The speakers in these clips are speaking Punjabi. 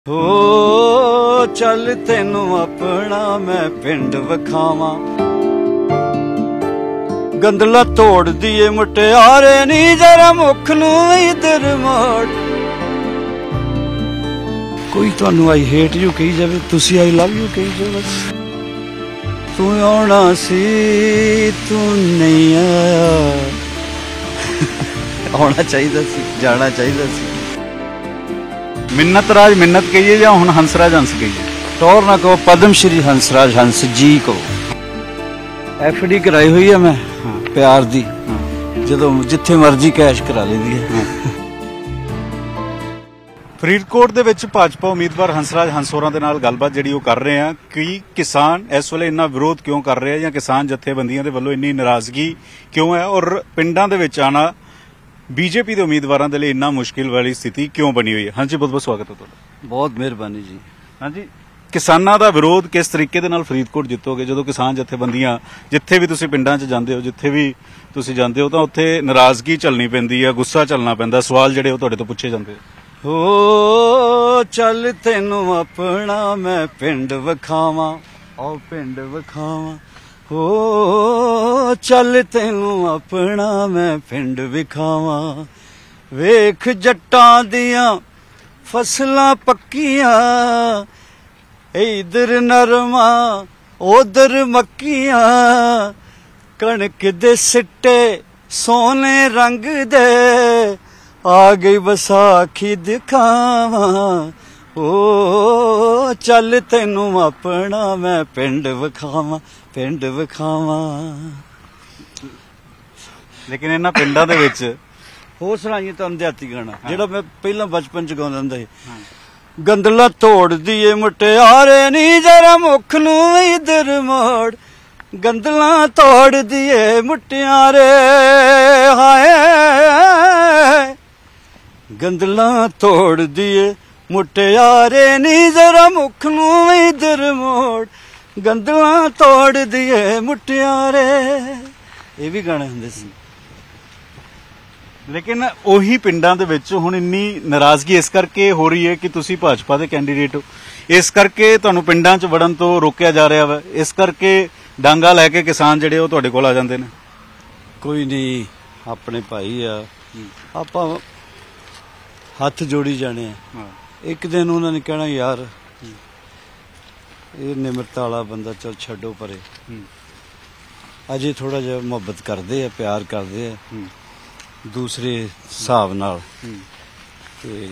ਹੋ ਚੱਲ ਤੈਨੂੰ ਆਪਣਾ ਮੈਂ ਪਿੰਡ ਵਿਖਾਵਾਂ, ਗੰਦਲਾ ਤੋੜਦੀ ਏ ਮੁਟਿਆਰੇ ਨੀ ਜਰਾ ਮੁੱਖ ਨੂੰ ਇਧਰ ਮੋੜ। ਕੋਈ ਤੁਹਾਨੂੰ ਆਈ ਹੇਟ ਯੂ ਕਹੀ ਜਾਵੇ, ਤੁਸੀਂ ਆਈ ਲਵ ਯੂ ਕਹੀ ਜਾਓ। ਬਸ ਤੂੰ ਆਉਣਾ ਸੀ ਤੂੰ ਨਹੀਂ ਆਇਆ, ਆਉਣਾ ਚਾਹੀਦਾ ਸੀ, ਜਾਣਾ ਚਾਹੀਦਾ ਸੀ। मिन्नत राज मिन्नत कहिए या हुण हंसराज हंस कहिए? टौर ना कहो, पद्म श्री हंसराज हंस जी को FD कराई हुई है मैं प्यार दी, ਜਦੋਂ ਜਿੱਥੇ ਮਰਜ਼ੀ ਕੈਸ਼ ਕਰਾ ਲੈਂਦੀ ਹੈ। ਫਰੀਦਕੋਟ ਦੇ ਵਿੱਚ ਭਾਜਪਾ ਉਮੀਦਵਾਰ ਹੰਸਰਾਜ ਹੰਸ ਹੋਰਾਂ ਦੇ ਨਾਲ ਗੱਲਬਾਤ ਜਿਹੜੀ ਉਹ ਕਰ ਰਹੇ ਆ ਕਿ ਕਿਸਾਨ ਇਸ ਵੇਲੇ ਇੰਨਾ ਵਿਰੋਧ ਕਿਉਂ ਕਰ ਰਹੇ ਆ ਜਾਂ ਕਿਸਾਨ ਜਥੇਬੰਦੀਆਂ ਦੇ ਵੱਲੋਂ ਇੰਨੀ ਨਾਰਾਜ਼ਗੀ ਕਿਉਂ ਹੈ ਔਰ ਪਿੰਡਾਂ ਦੇ ਵਿੱਚ ਆਣਾ बीजेपी ਦੇ ਉਮੀਦਵਾਰਾਂ ਦੇ ਲਈ ਇੰਨਾ ਮੁਸ਼ਕਿਲ ਵਾਲੀ ਸਥਿਤੀ ਕਿਉਂ ਬਣੀ ਹੋਈ ਹੈ। ਹਾਂਜੀ, ਬਹੁਤ ਬਹੁਤ ਸਵਾਗਤ ਹੈ ਤੁਹਾਡਾ। ਬਹੁਤ ਮਿਹਰਬਾਨੀ ਜੀ। ਹਾਂਜੀ, ਕਿਸਾਨਾਂ ਦਾ ਵਿਰੋਧ ਕਿਸ ਤਰੀਕੇ ਦੇ ਨਾਲ ਫਰੀਦਕੋਟ ਜਿੱਤੋਗੇ ਜਦੋਂ ਕਿਸਾਨ ਜਥੇਬੰਦੀਆਂ ਜਿੱਥੇ ਵੀ ਤੁਸੀਂ ਪਿੰਡਾਂ 'ਚ ਜਾਂਦੇ ਹੋ, ਜਿੱਥੇ ਵੀ ਤੁਸੀਂ ਜਾਂਦੇ ਹੋ ਤਾਂ ਉੱਥੇ ਨਾਰਾਜ਼ਗੀ ਝੱਲਣੀ ਪੈਂਦੀ ਹੈ, ਗੁੱਸਾ ਝੱਲਣਾ ਪੈਂਦਾ, ਸਵਾਲ ਜਿਹੜੇ ਉਹ ਤੁਹਾਡੇ ਤੋਂ ਪੁੱਛੇ ਜਾਂਦੇ। ਹੋ ਚੱਲ ਤੈਨੂੰ ਆਪਣਾ ਮੈਂ ਪਿੰਡ ਵਿਖਾਵਾਂ, ਆਓ ਪਿੰਡ ਵਿਖਾਵਾਂ। ਹੋ ਚੱਲ ਤੈਨੂੰ ਆਪਣਾ ਮੈਂ ਪਿੰਡ ਵਿਖਾਵਾਂ, ਵੇਖ ਜੱਟਾਂ ਦੀਆਂ ਫਸਲਾਂ ਪੱਕੀਆਂ, ਇਧਰ ਨਰਮਾ ਉਧਰ ਮੱਕੀਆਂ, ਕਣਕ ਦੇ ਸਿੱਟੇ ਸੋਨੇ ਰੰਗ ਦੇ, ਆ ਗਈ ਵਿਸਾਖੀ ਦਿਖਾਵਾਂ। ਓ ਚੱਲ ਤੈਨੂੰ ਆਪਣਾ ਮੈਂ ਪਿੰਡ ਵਿਖਾਵਾਂ, ਪਿੰਡ ਵਿਖਾਵਾਂ। ਲੇਕਿਨ ਇਹਨਾਂ ਪਿੰਡਾਂ ਦੇ ਵਿੱਚ ਹੋਰ ਸੁਣਾਈਏ ਤੁਹਾਨੂੰ ਦਿਹਾਤੀ ਗਾਣਾ ਜਿਹੜਾ ਮੈਂ ਪਹਿਲਾਂ ਬਚਪਨ ਚ ਗਾਉਂਦਾ ਹੁੰਦਾ ਸੀ। ਗੰਦਲਾ ਤੋੜਦੀ ਏ ਮੁਟਿਆਰੇ ਨੀ ਜਰਾ ਮੁੱਖ ਨੂੰ ਇਧਰ ਮੋੜ, ਗੰਦਲਾ ਤੋੜਦੀ ਏ ਮੁਟਿਆਰੇ ਹਾਏ, ਗੰਦਲਾ ਤੋੜਦੀ ਏ ਮੁਟਿਆਰੇ ਨੀ ਜਰਾ ਮੁੱਖ ਨੂੰ ਇਧਰ ਮੋੜ, ਗੰਦਲਾ ਤੋੜਦੀ ਏ ਮੁਟਿਆਰੇ। ਇਹ ਵੀ ਗਾਣੇ ਹੁੰਦੇ ਸੀ। ਲੇਕਿਨ ਉਹੀ ਪਿੰਡਾਂ ਦੇ ਵਿੱਚ ਹੁਣ ਇੰਨੀ ਨਾਰਾਜ਼ਗੀ ਇਸ ਕਰਕੇ ਹੋ ਰਹੀ ਹੈ ਕਿ ਤੁਸੀਂ ਭਾਜਪਾ ਦੇ ਕੈਂਡੀਡੇਟ ਹੋ, ਇਸ ਕਰਕੇ ਤੁਹਾਨੂੰ ਪਿੰਡਾਂ 'ਚ ਵੜਨ ਤੋਂ ਰੋਕਿਆ ਜਾ ਰਿਹਾ ਵਾ, ਇਸ ਕਰਕੇ ਡਾਂਗਾ ਲੈ ਕੇ ਕਿਸਾਨ ਜਿਹੜੇ ਉਹ ਤੁਹਾਡੇ ਕੋਲ ਆ ਜਾਂਦੇ ਨੇ। ਕੋਈ ਨਹੀਂ, ਆਪਣੇ ਭਾਈ ਆ, ਆਪਾਂ ਹੱਥ ਜੋੜੀ ਜਾਣੇ ਆ। ਇੱਕ ਦਿਨ ਉਹਨਾਂ ਨੇ ਕਹਿਣਾ ਯਾਰ ਇਹ ਨਿਮਰਤਾ ਵਾਲਾ ਬੰਦਾ, ਚਲ ਛੱਡੋ ਪਰੇ, ਅਜੇ ਥੋੜਾ ਜਿਹਾ ਮੁਹੱਬਤ ਕਰਦੇ ਆ, ਪਿਆਰ ਕਰਦੇ ਆ ਦੂਸਰੇ ਹਿਸਾਬ ਨਾਲ, ਤੇ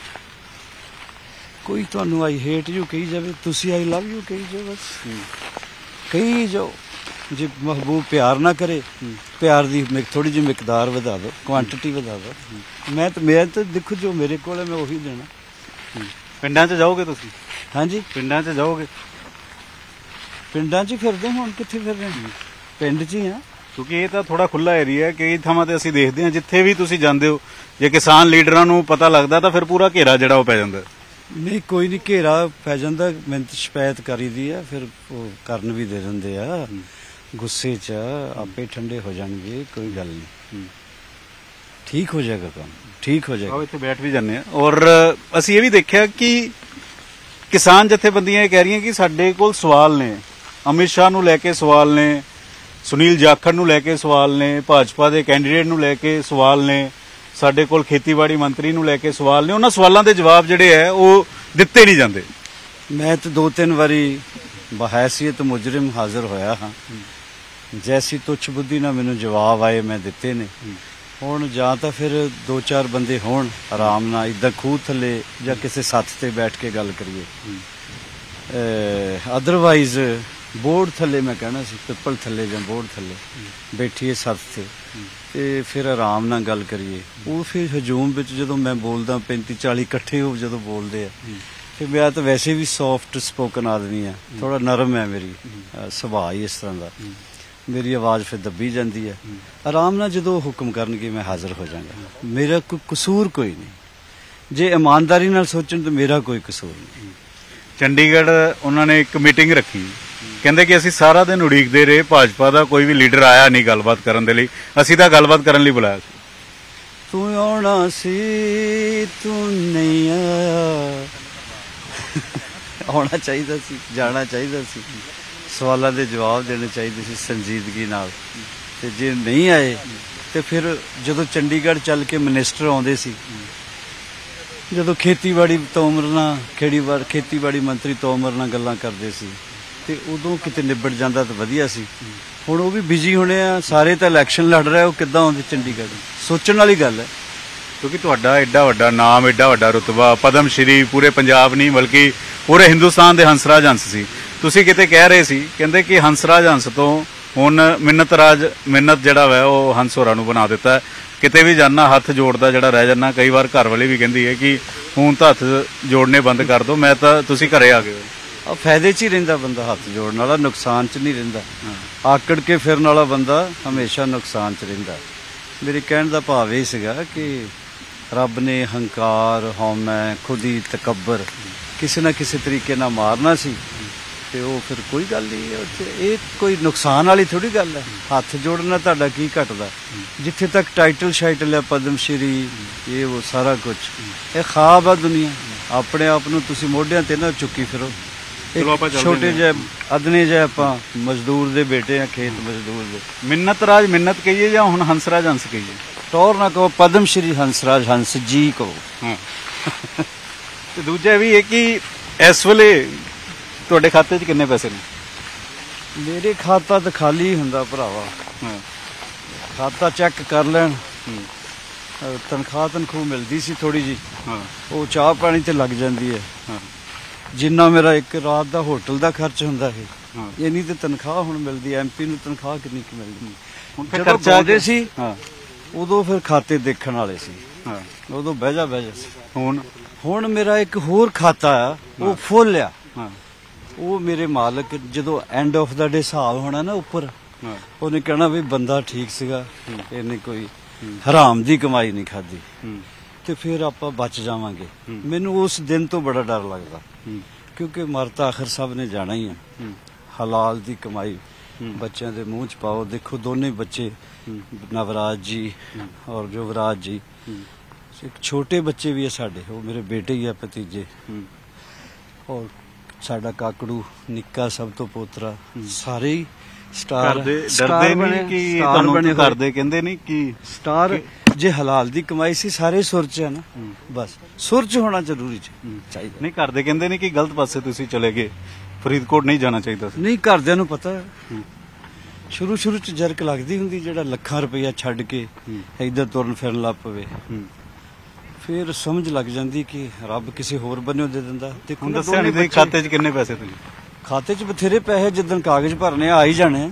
ਕੋਈ ਤੁਹਾਨੂੰ ਆਈ ਹੇਟ ਯੂ ਕਹੀ ਜਾਵੇ, ਤੁਸੀਂ ਆਈ ਲਵ ਯੂ ਕਹੀ ਜਾਓ। ਬਸ ਕਹੀ ਜਾਓ। ਜੇ ਮਹਿਬੂਬ ਪਿਆਰ ਨਾ ਕਰੇ, ਪਿਆਰ ਦੀ ਥੋੜੀ ਜਿਹੀ ਮਿਕਦਾਰ ਵਧਾ ਦਿਓ, ਕੁਆਂਟਿਟੀ ਵਧਾ ਦਿਓ। ਮੈਂ ਤਾਂ ਦੇਖੋ ਜੋ ਮੇਰੇ ਕੋਲ ਹੈ ਮੈਂ ਉਹੀ ਦੇਣਾ। ਪਿੰਡਾਂ 'ਚ ਜਾਓਗੇ ਤੁਸੀਂ? ਹਾਂਜੀ, ਪਿੰਡਾਂ 'ਚ ਜਾਓਗੇ? ਪਿੰਡਾਂ 'ਚ ਫਿਰਦੇ, ਹੁਣ ਕਿੱਥੇ ਫਿਰ ਰਹੇ? ਪਿੰਡ 'ਚ ਹੀ ਆ, ਕਿਉਂਕਿ ਇਹ ਤਾਂ ਥੋੜਾ ਖੁੱਲਾ ਏਰੀਆ ਹੈ। ਕਈ ਥਾਵਾਂ ਤੇ ਅਸੀਂ ਦੇਖਦੇ ਹਾਂ ਜਿੱਥੇ ਵੀ ਤੁਸੀਂ ਜਾਂਦੇ ਹੋ, ਜੇ ਕਿਸਾਨ ਲੀਡਰਾਂ ਨੂੰ ਪਤਾ ਲੱਗਦਾ ਤਾਂ ਫਿਰ ਪੂਰਾ ਘੇਰਾ ਜਿਹੜਾ ਉਹ ਪੈ ਜਾਂਦਾ। ਨਹੀਂ ਕੋਈ ਨਹੀਂ, ਘੇਰਾ ਪੈ ਜਾਂਦਾ, ਮਿਹਨਤ ਸ਼ਿਕਾਇਤ ਕਰੀ ਦੀ ਆ, ਫਿਰ ਉਹ ਕਰਨ ਵੀ ਦੇ ਦਿੰਦੇ ਆ। ਗੁੱਸੇ 'ਚ ਆਪੇ ਠੰਡੇ ਹੋ ਜਾਣਗੇ, ਕੋਈ ਗੱਲ ਨਹੀਂ, ਠੀਕ ਹੋ ਜਾਏਗਾ ਕੰਮ, ਠੀਕ ਹੋ ਜਾਏਗਾ। ਇੱਥੇ ਬੈਠ ਵੀ ਜਾਂਦੇ ਆ। ਔਰ ਅਸੀਂ ਇਹ ਵੀ ਦੇਖਿਆ ਕਿ ਕਿਸਾਨ ਜਥੇਬੰਦੀਆਂ ਇਹ ਕਹਿ ਰਹੀਆਂ ਕਿ ਸਾਡੇ ਕੋਲ ਸਵਾਲ ਨੇ, ਅਮਿਤ ਸ਼ਾਹ ਨੂੰ ਲੈ ਕੇ ਸਵਾਲ ਨੇ, ਸੁਨੀਲ ਜਾਖੜ ਨੂੰ ਲੈ ਕੇ ਸਵਾਲ ਨੇ, ਭਾਜਪਾ ਦੇ ਕੈਂਡੀਡੇਟ ਨੂੰ ਲੈ ਕੇ ਸਵਾਲ ਨੇ, ਸਾਡੇ ਕੋਲ ਖੇਤੀਬਾੜੀ ਮੰਤਰੀ ਨੂੰ ਲੈ ਕੇ ਸਵਾਲ ਨੇ। ਉਹਨਾਂ ਸਵਾਲਾਂ ਦੇ ਜਵਾਬ ਜਿਹੜੇ ਹੈ ਉਹ ਦਿੱਤੇ ਨਹੀਂ ਜਾਂਦੇ। ਮੈਂ ਤਾਂ 2-3 ਵਾਰੀ ਬਹੈਸੀਅਤ ਮੁਜਰਿਮ ਹਾਜ਼ਰ ਹੋਇਆ ਹਾਂ, ਜੈਸੀ ਤੁੱਛ ਬੁੱਧੀ ਨਾਲ ਮੈਨੂੰ ਜਵਾਬ ਆਏ ਮੈਂ ਦਿੱਤੇ ਨੇ। ਹੁਣ ਜਾਂ ਤਾਂ ਫਿਰ 2-4 ਬੰਦੇ ਹੋਣ ਆਰਾਮ ਨਾਲ, ਇੱਦਾਂ ਖੂਹ ਥੱਲੇ ਜਾਂ ਕਿਸੇ ਸੱਥ ਤੇ ਬੈਠ ਕੇ ਗੱਲ ਕਰੀਏ, ਅਦਰਵਾਈਜ਼ ਬੋਰਡ ਥੱਲੇ, ਮੈਂ ਕਹਿਣਾ ਸੀ ਪਿੱਪਲ ਥੱਲੇ ਜਾਂ ਬੋਰਡ ਥੱਲੇ ਬੈਠੀਏ ਸੱਥ ਤੇ ਫਿਰ ਆਰਾਮ ਨਾਲ ਗੱਲ ਕਰੀਏ। ਉਹ ਫਿਰ ਹਜੂਮ ਵਿੱਚ ਜਦੋਂ ਮੈਂ ਬੋਲਦਾ 35-40 ਇਕੱਠੇ ਹੋ ਜਦੋਂ ਬੋਲਦੇ ਆ, ਫਿਰ ਮੈਂ ਤਾਂ ਵੈਸੇ ਵੀ ਸੌਫਟ ਸਪੋਕਨ ਆਦਮੀ ਆ, ਥੋੜਾ ਨਰਮ ਹੈ ਮੇਰੀ ਸੁਭਾਅ ਹੀ ਇਸ ਤਰ੍ਹਾਂ ਦਾ, ਮੇਰੀ ਆਵਾਜ਼ ਫਿਰ ਦੱਬੀ ਜਾਂਦੀ ਹੈ। ਆਰਾਮ ਨਾਲ ਜਦੋਂ ਹੁਕਮ ਕਰਨਗੇ ਮੈਂ ਹਾਜ਼ਰ ਹੋ ਜਾਵਾਂਗਾ, ਮੇਰਾ ਕੋਈ ਕਸੂਰ ਕੋਈ ਨਹੀਂ। ਜੇ ਇਮਾਨਦਾਰੀ ਨਾਲ ਸੋਚਣ ਤਾਂ ਮੇਰਾ ਕੋਈ ਕਸੂਰ ਨਹੀਂ। ਚੰਡੀਗੜ੍ਹ ਉਹਨਾਂ ਨੇ ਇੱਕ ਮੀਟਿੰਗ ਰੱਖੀ, ਕਹਿੰਦੇ ਕਿ ਅਸੀਂ ਸਾਰਾ ਦਿਨ ਉਡੀਕਦੇ ਰਹੇ, ਭਾਜਪਾ ਦਾ ਕੋਈ ਵੀ ਲੀਡਰ ਆਇਆ ਨਹੀਂ ਗੱਲਬਾਤ ਕਰਨ ਦੇ ਲਈ, ਅਸੀਂ ਤਾਂ ਗੱਲਬਾਤ ਕਰਨ ਲਈ ਬੁਲਾਇਆ ਸੀ। ਤੂੰ ਆਉਣਾ ਸੀ ਤੂੰ ਨਹੀਂ ਆਇਆ, ਆਉਣਾ ਚਾਹੀਦਾ ਸੀ, ਜਾਣਾ ਚਾਹੀਦਾ ਸੀ, ਸਵਾਲਾਂ ਦੇ ਜਵਾਬ ਦੇਣੇ ਚਾਹੀਦੇ ਸੀ ਸੰਜੀਦਗੀ ਨਾਲ। ਤੇ ਜੇ ਨਹੀਂ ਆਏ ਤੇ ਫਿਰ ਜਦੋਂ ਚੰਡੀਗੜ੍ਹ ਚੱਲ ਕੇ ਮਿਨਿਸਟਰ ਆਉਂਦੇ ਸੀ, ਜਦੋਂ ਖੇਤੀਬਾੜੀ ਮੰਤਰੀ ਤੋਮਰ ਨਾਲ ਗੱਲਾਂ ਕਰਦੇ ਸੀ ਤੇ ਉਦੋਂ ਕਿਤੇ ਨਿਬੜ ਜਾਂਦਾ ਤਾਂ ਵਧੀਆ ਸੀ। ਹੁਣ ਉਹ ਵੀ ਬਿਜੀ ਹੋਣੇ ਆ, ਸਾਰੇ ਤਾਂ ਇਲੈਕਸ਼ਨ ਲੜ ਰਹੇ, ਉਹ ਕਿੱਦਾਂ ਆਉਂਦੇ ਚੰਡੀਗੜ੍ਹ? ਸੋਚਣ ਵਾਲੀ ਗੱਲ ਹੈ। ਕਿਉਂਕਿ ਤੁਹਾਡਾ ਐਡਾ ਵੱਡਾ ਨਾਮ, ਐਡਾ ਵੱਡਾ ਰੁਤਬਾ, ਪਦਮ ਸ਼੍ਰੀ ਪੂਰੇ ਪੰਜਾਬ ਨਹੀਂ ਬਲਕਿ ਪੂਰੇ ਹਿੰਦੁਸਤਾਨ ਦੇ ਹੰਸਰਾਜ ਹੰਸ ਸੀ। ਤੁਸੀਂ ਕਿਤੇ ਕਹਿ ਰਹੇ ਸੀ, ਕਹਿੰਦੇ ਕਿ ਹੰਸਰਾਜ ਹੰਸ ਤੋਂ ਹੁਣ ਮਿੰਨਤ ਜਿਹੜਾ ਵਾ ਉਹ ਹੰਸ ਹੋਰਾਂ ਨੂੰ ਬਣਾ ਦਿੱਤਾ। ਕਿਤੇ ਵੀ ਜਾਣਾ ਹੱਥ ਜੋੜਦਾ ਜਿਹੜਾ ਰਹਿ ਜਾਂਦਾ। ਕਈ ਵਾਰ ਘਰ ਵਾਲੇ ਵੀ ਕਹਿੰਦੀ ਹੈ ਕਿ ਹੁਣ ਤਾਂ ਹੱਥ ਜੋੜਨੇ ਬੰਦ ਕਰ ਦਿਓ, ਮੈਂ ਤਾਂ ਤੁਸੀਂ ਘਰੇ ਆ ਗਏ ਹੋ। ਫਾਇਦੇ 'ਚ ਹੀ ਰਹਿੰਦਾ ਬੰਦਾ, ਹੱਥ ਜੋੜਨ ਵਾਲਾ, ਨੁਕਸਾਨ 'ਚ ਨਹੀਂ ਰਹਿੰਦਾ। ਆਕੜ ਕੇ ਫਿਰਨ ਵਾਲਾ ਬੰਦਾ ਹਮੇਸ਼ਾ ਨੁਕਸਾਨ 'ਚ ਰਹਿੰਦਾ। ਮੇਰੇ ਕਹਿਣ ਦਾ ਭਾਵ ਇਹ ਸੀਗਾ ਕਿ ਰੱਬ ਨੇ ਹੰਕਾਰ, ਹਉਮੈ, ਖੁਦੀ, ਤਕੱਬਰ ਕਿਸੇ ਨਾ ਕਿਸੇ ਤਰੀਕੇ ਨਾਲ ਮਾਰਨਾ ਸੀ ਤੇ ਉਹ ਫਿਰ ਕੋਈ ਗੱਲ ਨਹੀਂ। ਇਹ ਕੋਈ ਨੁਕਸਾਨ ਵਾਲੀ ਥੋੜੀ ਗੱਲ ਹੈ। ਹੱਥ ਜੋੜਨਾ ਤੁਹਾਡਾ ਕੀ ਘਟਦਾ? ਜਿੱਥੇ ਤੱਕ ਟਾਈਟਲ ਸ਼ਾਈਟਲ ਹੈ, ਪਦਮ ਸ਼੍ਰੀ, ਇਹ ਉਹ ਸਾਰਾ ਕੁਝ, ਇਹ ਖਾਬ ਆ ਦੁਨੀਆ। ਆਪਣੇ ਆਪ ਨੂੰ ਤੁਸੀਂ ਮੋਢਿਆਂ ਤੇ ਨਾ ਚੁੱਕੀ ਫਿਰੋ। ਛੋਟੇ ਜਿਹੇ ਅਦਨੇ ਜਿਹੇ ਆਪਾਂ ਮਜ਼ਦੂਰ ਦੇ ਬੇਟੇ ਆ, ਖੇਤ ਮਜ਼ਦੂਰ ਦੇ। ਮਿੰਨਤ ਕਹੀਏ ਜਾਂ ਹੁਣ ਹੰਸਰਾਜ ਹੰਸ ਕਹੀਏ? ਟੌਰ ਨਾ ਕਹੋ, ਪਦਮ ਸ਼੍ਰੀ ਹੰਸਰਾਜ ਹੰਸ ਜੀ ਕਹੋ। ਤੇ ਦੂਜਾ ਵੀ ਇਹ ਕਿ ਇਸ ਵੇਲੇ ਤੁਹਾਡੇ ਖਾਤੇ 'ਚ ਕਿੰਨੇ ਪੈਸੇ ਨੇ? ਮੇਰੇ ਖਾਤਾ ਤਾਂ ਖਾਲੀ ਹੁੰਦਾ ਭਰਾਵਾ। ਖਾਤਾ ਚੈੱਕ ਕਰ ਲੈਣ। ਤਨਖਾਹ ਮਿਲਦੀ ਸੀ ਥੋੜੀ ਜੀ, ਉਹ ਚਾਹ ਪਾਣੀ ਤੇ ਲੱਗ ਜਾਂਦੀ ਹੈ। ਜਿੰਨਾ ਮੇਰਾ ਇੱਕ ਰਾਤ ਦਾ ਹੋਟਲ ਦਾ ਖਰਚ ਹੁੰਦਾ ਹੈ, ਇੰਨੀ ਤੇ ਤਨਖਾਹ ਹੁਣ ਮਿਲਦੀ। MP ਨੂੰ ਤਨਖਾਹ ਕਿੰਨੀ ਕੁ ਮਿਲਦੀ? ਜਦੋਂ ਗਾਉਂਦੇ ਸੀ ਉਦੋਂ ਫਿਰ ਖਾਤੇ ਦੇਖਣ ਵਾਲੇ ਸੀ, ਉਦੋਂ ਬਹਿ ਜਾ ਸੀ। ਹੁਣ ਮੇਰਾ ਇੱਕ ਹੋਰ ਖਾਤਾ ਆ, ਉਹ ਫੁੱਲ ਆ। ਉਹ ਮੇਰੇ ਮਾਲਕ ਜਦੋਂ ਐਂਡ ਆਫ ਦਾ ਡੇ ਹਿਸਾਬ ਹੋਣਾ ਨਾ ਉੱਪਰ, ਉਹਨੇ ਕਹਿਣਾ ਵੀ ਬੰਦਾ ਠੀਕ ਸੀਗਾ, ਇਹਨੇ ਕੋਈ ਹਰਾਮ ਦੀ ਕਮਾਈ ਨਹੀਂ ਖਾਧੀ, ਤੇ ਫਿਰ ਆਪਾਂ ਬਚ ਜਾਵਾਂਗੇ। ਮੈਨੂੰ ਉਸ ਦਿਨ ਤੋਂ ਬੜਾ ਡਰ ਲੱਗਦਾ, ਕਿਉਂਕਿ ਮਰ ਤਾਂ ਆਖਰ ਸਭ ਨੇ ਜਾਣਾ ਹੀ ਹੈ। ਹਲਾਲ ਦੀ ਕਮਾਈ ਬੱਚਿਆਂ ਦੇ ਮੂੰਹ 'ਚ ਪਾਓ। ਦੇਖੋ ਦੋਨੇ ਬੱਚੇ, ਨਵਰਾਜ ਜੀ ਔਰ ਯੁਵਰਾਜ ਜੀ, ਇੱਕ ਛੋਟੇ ਬੱਚੇ ਵੀ ਹੈ ਸਾਡੇ, ਉਹ ਮੇਰੇ ਬੇਟੇ ਹੀ ਆ, ਭਤੀਜੇ। ਔਰ ਸਾਡਾ ਕਾਕੜੂ ਨਿੱਕਾ ਸਭ ਤੋਂ ਪੋਤਰਾ, ਸਾਰੇ ਹੀ ਸਟਾਰ। ਡਰਦੇ ਨਹੀਂ ਕਿ ਤੁਹਾਨੂੰ ਕਰਦੇ ਕਹਿੰਦੇ ਨਹੀਂ ਕਿ ਸਟਾਰ? ਜੇ ਹਲਾਲ ਦੀ ਕਮਾਈ ਸੀ, ਸਾਰੇ ਸੁਰ 'ਚ ਹੈ ਨਾ, ਬਸ ਸੁਰ 'ਚ ਹੋਣਾ ਜ਼ਰੂਰੀ ਚਾਹੀਦਾ। ਨਹੀਂ ਕਰਦੇ ਕਹਿੰਦੇ ਨਹੀਂ ਕਿ ਗਲਤ ਪਾਸੇ ਤੁਸੀਂ ਚਲੇ ਗਏ, ਫਰੀਦਕੋਟ ਨਹੀਂ ਜਾਣਾ ਚਾਹੀਦਾ ਸੀ? ਨਹੀਂ, ਘਰਦਿਆਂ ਨੂੰ ਪਤਾ। ਸ਼ੁਰੂ 'ਚ ਜਰਕ ਲੱਗਦੀ ਹੁੰਦੀ, ਜਿਹੜਾ ਲੱਖਾਂ ਰੁਪਈਆ ਛੱਡ ਕੇ ਇੱਧਰ ਤੁਰਨ ਫਿਰਨ ਲੱਗ ਪਵੇ। ਫਿਰ ਸਮਝ ਲੱਗ ਜਾਂਦੀ ਕਿ ਰੱਬ ਕਿਸੇ ਹੋਰ ਬੰਨਿਓ ਦੇ ਦਿੰਦਾ। ਹੁਣ ਦੱਸਿਆ ਨਹੀਂ ਖਾਤੇ 'ਚ ਕਿੰਨੇ ਪੈਸੇ? ਤੁਸੀਂ ਖਾਤੇ 'ਚ ਬਥੇਰੇ ਪੈਸੇ, ਜਿੱਦਣ ਕਾਗਜ਼ ਭਰਨੇ ਆ ਹੀ ਜਾਣੇ।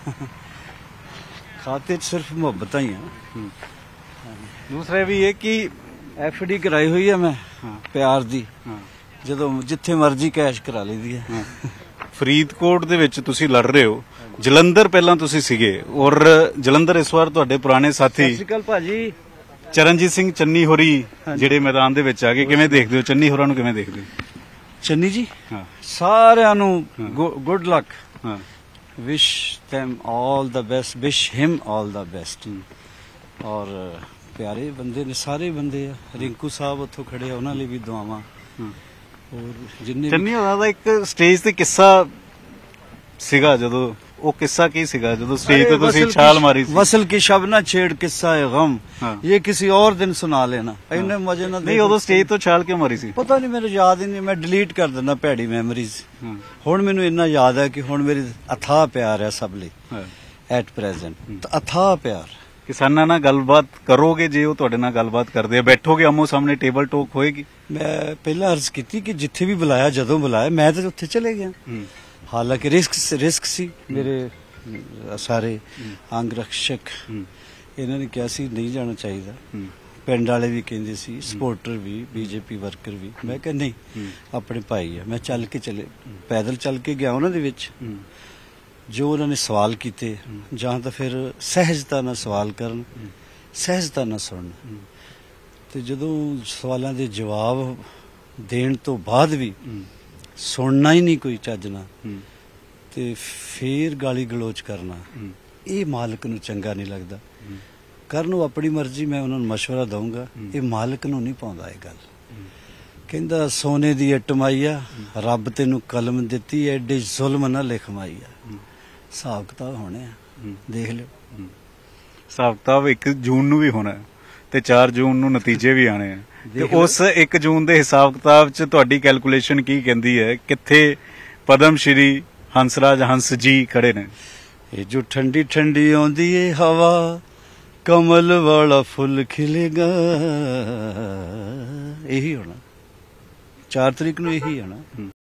ਖਾਤੇ 'ਚ ਸਿਰਫ ਮੁਹੱਬਤਾਂ ਹੀ ਆ। ਦੂਸਰਾ ਵੀ ਇਹ ਕਿ FD ਕਰਾਈ ਹੋਈ ਆ ਮੈਂ ਪਿਆਰ ਦੀ, ਜਦੋਂ ਜਿੱਥੇ ਮਰਜ਼ੀ ਕੈਸ਼ ਕਰਾ ਲਈਦੀ ਹੈ। ਫਰੀਦਕੋਟ ਦੇ ਵਿੱਚ ਤੁਸੀਂ ਲੜ ਰਹੇ ਹੋ, ਜਲੰਧਰ ਪਹਿਲਾਂ ਤੁਸੀਂ ਸੀਗੇ, ਔਰ ਜਲੰਧਰ ਇਸ ਵਾਰ ਤੁਹਾਡੇ ਪੁਰਾਣੇ ਸਾਥੀ ਸਤਿ ਸ਼੍ਰੀ ਅਕਾਲ ਭਾਜੀ ਚਰਨਜੀਤ ਸਿੰਘ ਚੰਨੀ ਹੋਰੀ ਜਿਹੜੇ ਮੈਦਾਨ ਦੇ ਵਿੱਚ ਆ ਗਏ। ਕਿਵੇਂ ਦੇਖਦੇ ਹੋ ਚੰਨੀ ਹੋਰਾਂ ਨੂੰ? ਕਿਵੇਂ ਦੇਖਦੇ ਹੋ? ਚੰਨੀ ਜੀ ਸਾਰਿਆਂ ਨੂੰ good luck, wish them all the best, wish him all the best। ਔਰ ਪਿਆਰੇ ਬੰਦੇ ਨੇ, ਸਾਰੇ ਬੰਦੇ ਆ। ਰਿੰਕੂ ਸਾਹਿਬ ਉੱਥੋਂ ਖੜੇ ਆ, ਉਹਨਾਂ ਲਈ ਵੀ ਦੁਆਵਾਂ। ਔਰ ਜਿੰਨੇ ਚੰਨੀ ਹੋਰਾਂ ਦਾ ਇੱਕ ਸਟੇਜ ਤੇ ਕਿੱਸਾ ਸੀਗਾ, ਜਦੋਂ ਉਹ ਕਿੱਸਾ ਕੀ ਸੀਗਾ ਜਦੋਂ ਸਟੇਜ ਤੇ ਤੁਸੀਂ ਛਾਲ ਮਾਰੀ ਸੀ? ਵਸਲ ਕੀ ਸ਼ਬ ਨਾ ਛੇੜ ਕਿੱਸਾ ਹੈ ਗਮ, ਇਹ ਕਿਸੇ ਔਰ ਦਿਨ ਸੁਣਾ ਲੈਣਾ। ਇੰਨੇ ਮਜ਼ੇ ਨਾਲ। ਨਹੀਂ, ਉਦੋਂ ਸਟੇਜ ਤੋਂ ਛਾਲ ਕਿਉਂ ਮਾਰੀ ਸੀ? ਪਤਾ ਨਹੀਂ, ਮੈਨੂੰ ਯਾਦ ਹੀ ਨਹੀਂ। ਮੈਂ ਡਿਲੀਟ ਕਰ ਦਿੰਦਾ ਭੈੜੀ ਮੈਮਰੀਜ਼। ਹੁਣ ਮੈਨੂੰ ਇੰਨਾ ਯਾਦ ਹੈ ਕਿ ਹੁਣ ਮੇਰੀ ਅਥਾਹ ਪਿਆਰ ਹੈ ਸਭ ਲਈ ਐਟ ਪ੍ਰੈਜ਼ੈਂਟ। ਅਥਾਹ ਪਿਆਰ। ਕਿਸਾਨਾਂ ਨਾਲ ਗੱਲਬਾਤ ਕਰੋਗੇ? ਜੇ ਉਹ ਤੁਹਾਡੇ ਨਾਲ ਗੱਲਬਾਤ ਕਰਦੇ ਆ, ਬੈਠੋਗੇ ਆਮੋ ਸਾਹਮਣੇ, ਟੇਬਲ ਟੋਕ ਹੋਏਗੀ? ਮੈਂ ਪਹਿਲਾਂ ਅਰਜ਼ ਕੀਤੀ ਕਿ ਜਿੱਥੇ ਵੀ ਬੁਲਾਇਆ, ਜਦੋਂ ਬੁਲਾਇਆ, ਮੈਂ ਤਾਂ ਉੱਥੇ ਚਲੇ ਗਿਆ। ਹਾਲਾਂਕਿ ਰਿਸਕ ਸੀ। ਮੇਰੇ ਸਾਰੇ ਅੰਗ ਰਕਸ਼ਕ ਇਹਨਾਂ ਨੇ ਕਿਹਾ ਸੀ ਨਹੀਂ ਜਾਣਾ ਚਾਹੀਦਾ। ਪਿੰਡ ਵਾਲੇ ਵੀ ਕਹਿੰਦੇ ਸੀ, ਸਪੋਰਟਰ ਵੀ, BJP ਵਰਕਰ ਵੀ। ਮੈਂ ਕਿਹਾ ਨਹੀਂ, ਆਪਣੇ ਭਾਈ ਆ। ਮੈਂ ਪੈਦਲ ਚੱਲ ਕੇ ਗਿਆ ਉਹਨਾਂ ਦੇ ਵਿੱਚ। ਜੋ ਉਹਨਾਂ ਨੇ ਸਵਾਲ ਕੀਤੇ, ਜਾਂ ਤਾਂ ਫਿਰ ਸਹਿਜਤਾ ਨਾਲ ਸਵਾਲ ਕਰਨ, ਸਹਿਜਤਾ ਨਾਲ ਸੁਣਨ। ਤੇ ਜਦੋਂ ਸਵਾਲਾਂ ਦੇ ਜਵਾਬ ਦੇਣ ਤੋਂ ਬਾਅਦ ਵੀ ਸੁਣਨਾ ਹੀ ਨਹੀਂ ਕੋਈ ਚੱਜ ਨਾਲ, ਤੇ ਫੇਰ ਗਾਲੀ ਗਲੋਚ ਕਰਨਾ, ਇਹ ਮਾਲਕ ਨੂੰ ਚੰਗਾ ਨਹੀਂ ਲੱਗਦਾ। ਕਰਨ ਨੂੰ ਆਪਣੀ ਮਰਜ਼ੀ, ਮੈਂ ਉਹਨਾਂ ਨੂੰ ਮਸ਼ਵਰਾ ਦਊਂਗਾ। ਇਹ ਮਾਲਕ ਨੂੰ ਨਹੀਂ ਪਾਉਂਦਾ ਇਹ ਗੱਲ, ਕਹਿੰਦਾ ਸੋਨੇ ਦੀ ਇੱਟ ਮਾਈ ਆ, ਰੱਬ ਤੈਨੂੰ ਕਲਮ ਦਿੱਤੀ ਐਡੇ ਜ਼ੁਲਮ ਨਾ ਲਿਖ ਮਾਈ ਆ। ਹਿਸਾਬ ਕਿਤਾਬ ਹੋਣੇ ਆ, ਦੇਖ ਲਿਓ। ਹਿਸਾਬ ਕਿਤਾਬ 1 ਜੂਨ ਨੂੰ ਵੀ ਹੋਣਾ ਤੇ 4 ਜੂਨ ਨੂੰ ਨਤੀਜੇ ਵੀ ਆਣੇ ਆ। ਤੇ ਉਸ 1 ਜੂਨ ਦੇ ਹਿਸਾਬ ਕਿਤਾਬ 'ਚ ਤੁਹਾਡੀ ਕੈਲਕੂਲੇਸ਼ਨ ਕੀ ਕਹਿੰਦੀ ਹੈ? ਕਿੱਥੇ ਪਦਮ ਸ਼੍ਰੀ ਹੰਸਰਾਜ ਹੰਸ ਜੀ ਖੜੇ ਨੇ? ਇਹ ਜੋ ਠੰਡੀ ਠੰਡੀ ਆਉਂਦੀ ਏ ਹਵਾ, ਕਮਲ ਵਾਲਾ ਫੁੱਲ ਖਿਲੇਗਾ, ਇਹੀ ਹੋਣਾ 4 ਤਰੀਕ ਨੂੰ, ਇਹੀ ਹੋਣਾ।